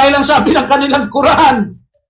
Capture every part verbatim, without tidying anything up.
Dahil ang sabi ng kanilang Quran,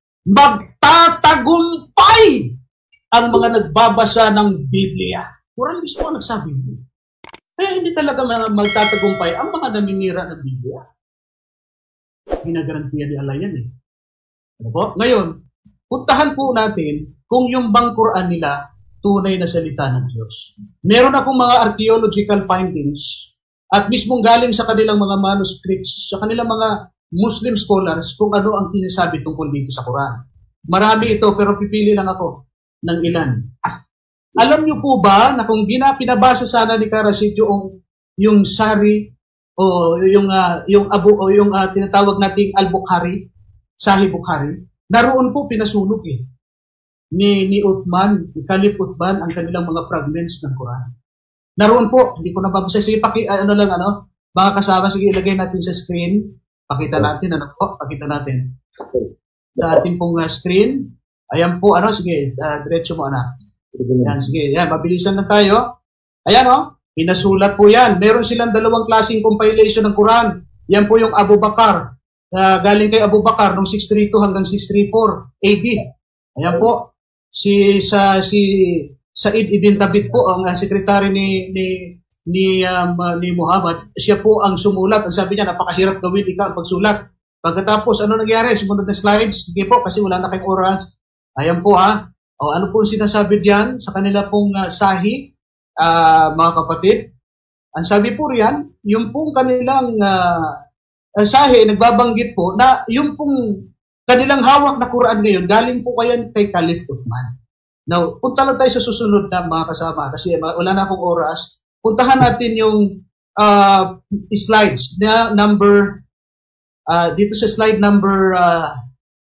magtatagumpay ang mga nagbabasa ng Biblia. Quran mismo ang nagsabi mo. Kaya hindi talaga magtatagumpay ang mga naninira ng Biblia. Ginagarantiya ni Allah yan eh. Ano po? Ngayon, puntahan po natin kung yung bang Quran nila tunay na salita ng Diyos. Meron akong mga archaeological findings at mismong galing sa kanilang mga manuscripts, sa kanilang mga Muslim scholars kung ano ang sinasabi tungkol dito sa Quran. Marami ito pero pipili lang ako ng ilan. Alam niyo po ba na kung pinabasa sana ni Karasid yung, yung Sari o yung, uh, yung, Abu, o yung uh, tinatawag nating Al-Bukhari, Sahih Bukhari, naroon po pinasunog eh. Ni, ni Uthman, ni Caliph Uthman, ang kanilang mga fragments ng Quran. Naroon po, hindi ko nababasa. Sige, paki, ano lang, ano, mga kasama, sige, ilagay natin sa screen. Pakita natin, ano po, pakita natin. Sa ating pong uh, screen. Ayan po, ano, sige, uh, diretso mo, anak. Ayan, sige, ayan, mabilisan na tayo. Ayan, oh, pinasulat po yan. Meron silang dalawang klaseng compilation ng Quran. Yan po yung Abu Bakar. Uh, galing kay Abu Bakar noong six thirty-two hanggang six thirty-four A D. Ayan po. Si sa si Said ibn Tabit po ang uh, sekretary ni ni ni um, uh, ni Muhammad. Siya po ang sumulat. Ang sabi niya napakahirap gawin ikaw ang pagsulat. Pagkatapos ano nangyari? Sumunod na slides. Sige po kasi wala na kayong oras. Ayan po ha. O ano po sinasabi diyan sa kanila pong uh, Sahih uh, mga kapatid? Ang sabi po riyan, yung pong kanilang uh, uh, Sahih nagbabanggit po na yung pong kanilang hawak na Quran ngayon, galing po kayan kay Caliph Uthman. Now, punta lang tayo sa susunod na mga kasama kasi wala na akong oras. Puntahan natin yung uh, slides na number, uh, dito sa slide number, uh,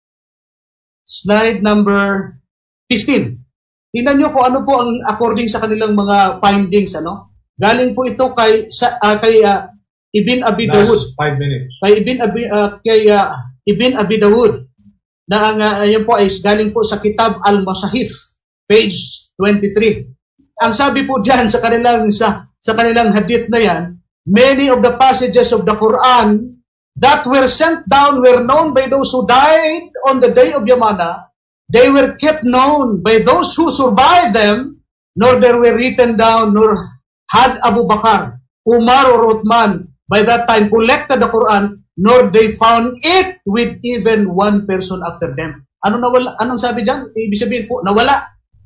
slide number fifteen. Tingnan nyo kung ano po ang according sa kanilang mga findings. Ano? Galing po ito kay, sa, uh, kay uh, Ibn Abi Dawud. five minutes. Kay Ibn Abi, uh, kay, uh, Ibn Abi Dawud. Na ang uh, yan po ay galing po sa Kitab Al-Masahif, page twenty-three. Ang sabi po diyan sa kanilang sa sa kanilang hadith na yan, many of the passages of the Quran that were sent down were known by those who died on the day of Yamana. They were kept known by those who survived them, nor they were written down, nor had Abu Bakar, Umar, or Uthman by that time collected the Quran, nor they found it with even one person after them. Ano nawala? Anong sabi diyan? Ibig sabihin po, nawala.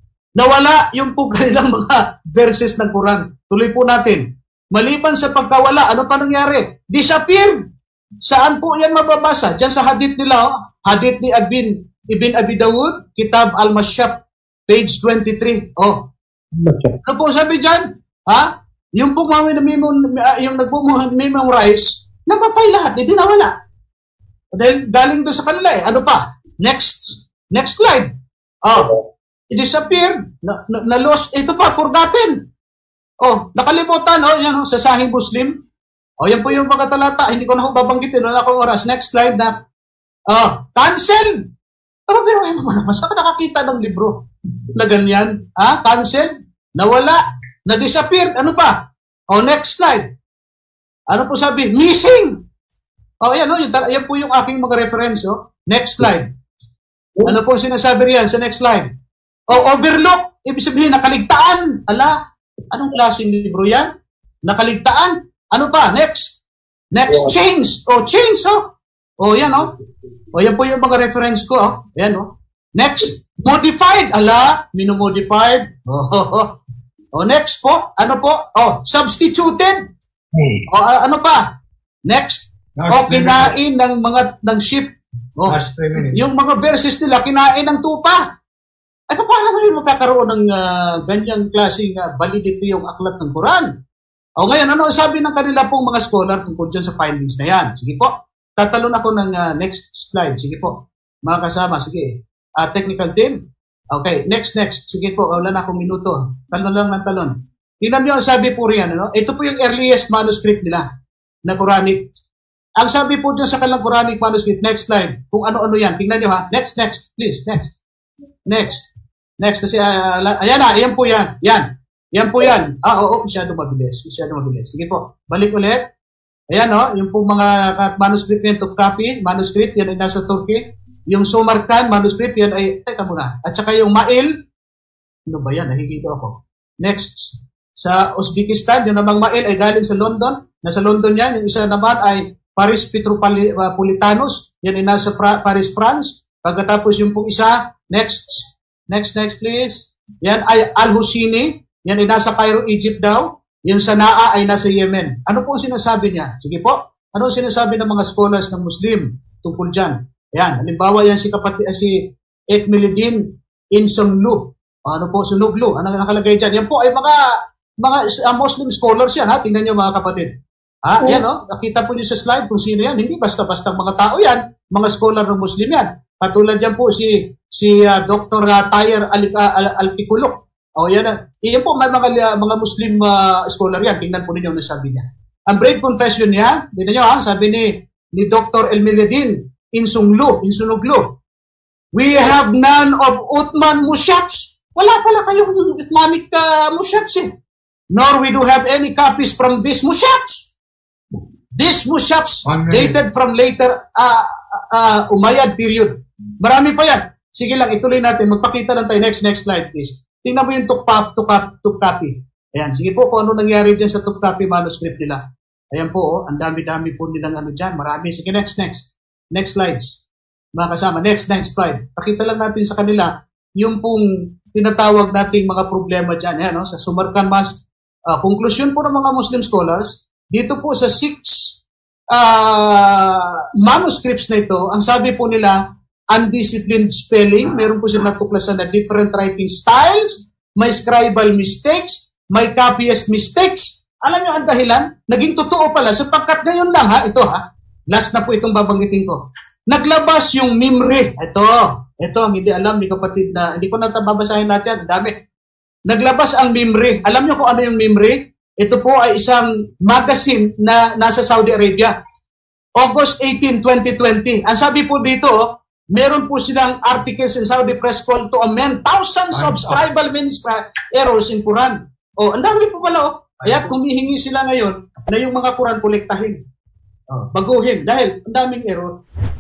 Nawala yung po kanilang mga verses ng Quran. Tuloy po natin. Maliban sa pagkawala, ano pa nangyari? Disappeared. Saan po yan mababasa? Diyan sa hadith nila, oh. Hadith ni Ibn, Ibn Abi Dawud, Kitab Al-Mashab, page twenty-three. Oh. Ano po sabi diyan? Ha? Yung po mga yung nagpo-memorize, namatay lahat, hindi nawala. Dahil galing doon sa kanila eh. Ano pa? Next. Next slide. Oh. It disappeared. Na, na, na lost. Ito pa, forgotten. Oh, nakalimutan. Oh, yan oh, sa Sahih Muslim. Oh, yan po yung mga talata. Hindi ko na ako babanggitin. Wala akong oras. Next slide na. Oh, cancel. Pero pero ayun mo naman. Saan ka nakakita ng libro na ganyan? Ha? Cancel. Nawala. Na-disappeared. Ano pa? Oh, next slide. Ano po sabi? Missing! O, oh, yan, oh, yan, yan po yung aking mga reference. Oh. Next slide. Ano po sinasabi riyan sa next slide? O, oh, overlook. Ibig sabihin, nakaligtaan. Ala, anong klaseng libro yan? Nakaligtaan. Ano pa? Next. Next, changed. O, oh, changed, oh. O, oh, yan, oh. O, oh, yan po yung mga reference ko, oh. Yan, oh. Next, modified. Ala, minumodified. O, oh, oh, oh. oh, next po. Ano po? O, oh, substituted. O, uh, ano pa? Next. O, kinain ng mga, ng sheep. O, yung mga verses nila, kinain ng tupa. Ay, paano mo yun magkakaroon ng uh, ganyang klaseng uh, validity yung aklat ng Quran? O, ngayon, ano sabi ng kanila pong mga scholar tungkol dyan sa findings na yan? Sige po. Tatalon ako ng uh, next slide. Sige po. Mga kasama, sige. Uh, technical team. Okay, next, next. Sige po, wala na akong minuto. Talon lang ng talon. Tingnan niyo ang sabi po riyan, ano? Ito po yung earliest manuscript nila na Quranic. Ang sabi po dyan sa kanilang Quranic manuscript, next slide, kung ano-ano yan. Tingnan niyo ha. Next, next, please, next. Next. Next, kasi, uh, ayan na, ayan po yan. Yan. Yan po yan. Ah, oo, masyado mabilis. Masyado mabilis. Sige po, balik ulit. Ayan, no? Yung pong mga manuscript yan, top copy, manuscript, yan ay nasa Turkey. Yung Sumarkan, manuscript, yan ay, teka muna. At saka yung Mail, ano ba yan? Nahihito ako. Next, sa Uzbekistan, yung namang Mail ay galing sa London. Nasa London yan. Yung isa naman ay Paris Petropolitanos. Yan ay nasa Fra Paris, France. Pagkatapos yung pong isa, next, next, next please. Yan ay Al-Husini. Yan ay nasa Cairo, Egypt daw. Yung Sanaa ay nasa Yemen. Ano po sinasabi niya? Sige po. Ano sinasabi ng mga scholars ng Muslim tungkol dyan? Yan. Halimbawa yan si kapatid, si Ekmeluddin Insonglu. Ano po, Sunuglu. Ano nakalagay dyan? Yan po ay mga mga uh, Muslim scholars yan. Ha? Tingnan niyo mga kapatid. Ha? Oh. Yan, no? Nakita po niyo sa slide kung sino yan. Hindi basta-basta mga tao yan. Mga scholar ng Muslim yan. Katulad yan po si si uh, Doctor Uh, Tayer Altikulok. O yan, uh, yan po may mga mga Muslim uh, scholar yan. Tingnan po ninyo ang nasabi niya. Ang brave confession niya, tingnan niyo ha, sabi ni ni Doctor Elmeledin Insunglu, Insunuglu. We have none of Uthman Mushabs. Wala pala kayong Uthmanic uh, Mushabs eh. Nor we do have any copies from this Mushabs. This Mushabs dated from later uh, uh, Umayyad period. Marami pa yan. Sige lang, ituloy natin. Magpakita lang tayo. Next, next slide please. Tingnan mo yung top, top, top copy. Ayan, sige po kung ano nangyari dyan sa top copy manuscript nila. Ayan po, oh, ang dami-dami po nilang ano dyan. Marami. Sige, next, next. Next slides. Mga kasama, next, next slide. Pakita lang natin sa kanila yung pong tinatawag nating mga problema dyan. Ayan, no? Sa Sumarkan Mas, uh, conclusion po ng mga Muslim scholars, dito po sa six uh, manuscripts na ito, ang sabi po nila, undisciplined spelling, meron po silang natuklasan na different writing styles, may scribal mistakes, may copyist mistakes. Alam niyo ang dahilan? Naging totoo pala, sapagkat ngayon lang ha, ito ha, last na po itong babanggitin ko. Naglabas yung Mimri. Ito, ito ang hindi alam ni kapatid na, hindi ko na babasahin lahat yan, dami. Naglabas ang Mimri. Alam niyo kung ano yung Mimri? Ito po ay isang magazine na nasa Saudi Arabia. August eighteenth, twenty twenty. Ang sabi po dito, meron po silang articles in Saudi press call to amend thousands of scribal errors in Quran. O, ang dami po pala, oh. Kaya humihingi sila ngayon na yung mga Quran kolektahin. Oh, baguhin. Dahil ang daming error.